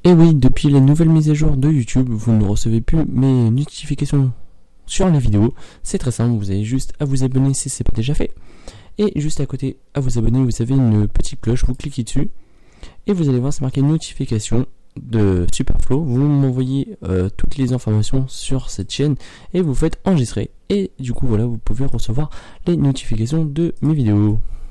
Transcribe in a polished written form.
Et oui, depuis les nouvelles mises à jour de YouTube, vous ne recevez plus mes notifications sur les vidéos. C'est très simple, vous avez juste à vous abonner si ce n'est pas déjà fait. Et juste à côté, à vous abonner, vous avez une petite cloche, vous cliquez dessus. Et vous allez voir, c'est marqué notification de Superflow. Vous m'envoyez toutes les informations sur cette chaîne et vous faites enregistrer. Et du coup, voilà, vous pouvez recevoir les notifications de mes vidéos.